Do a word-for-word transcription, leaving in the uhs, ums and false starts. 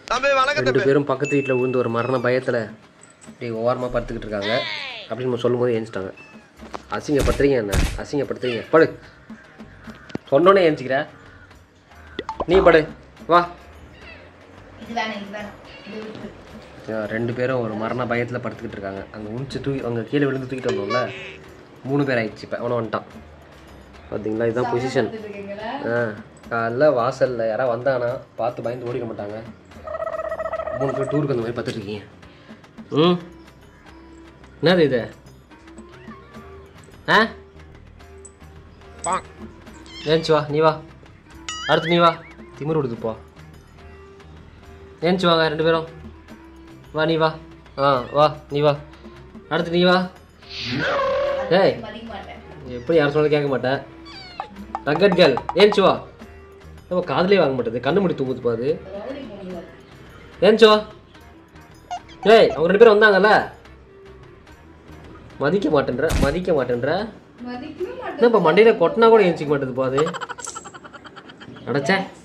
ரெண்டு பேரும் பக்கத்து வீட்டில் விழுந்து ஒரு மரண பயத்தில் இப்படி ஓரமாக படுத்துக்கிட்டு இருக்காங்க அப்படின்னு நம்ம சொல்லும் போது ஏஞ்சிட்டாங்க. அசிங்கப்படுத்துறீங்க என்ன? அசிங்கப்படுத்துறீங்க. படு. சொன்னோன்னே ஏஞ்சிக்கிற நீ. படு வா. ரெண்டு பேரும் ஒரு மரண பயத்தில் படுத்துக்கிட்டு இருக்காங்க. அங்கே உணிச்சு தூக்கி அங்கே கீழே விழுந்து தூக்கிட்டு வந்தோம்ல, மூணு பேர் ஆயிடுச்சு. இப்போ அவனை வந்துட்டான் பார்த்தீங்களா? இதுதான் பொசிஷன். ஆ காலைல வாசலில் யாராவது வந்தாங்கன்னா பார்த்து பயந்து ஓடிக்க மாட்டாங்க. மூணு பேர் டூருக்கு அந்த மாதிரி பார்த்துட்ருக்கீங்க. ம் என்னது இது? ஆ ஏஞ்சி வா. நீ வா. அடுத்து நீ வா. திமிரு விடுதுப்பா. ஏஞ்சி வாங்க ரெண்டு பேரும். வா நீ வா. ஆ வா நீ வா. அடுத்து நீ வா. ஏய் எப்படி யாரும் சொன்னாலும் கேட்க மாட்டேன். ரக்கட் கேர்ள் ஏஞ்சி வா. நம்ம காதலே வாங்க மாட்டேது. கண்ணு முடி தூங்குதுப்பா அது. ஏஞ்சி வா. ஏய் அவங்க ரெண்டு பேரும் வந்தாங்கல்ல, மதிக்க மாட்டேன்ற மதிக்க மாட்டேன்ற என்னப்பா மண்டையில் கொட்டினா கூட ஏஞ்சிக்க மாட்டேதுப்பா அது. அடைச்சேன்.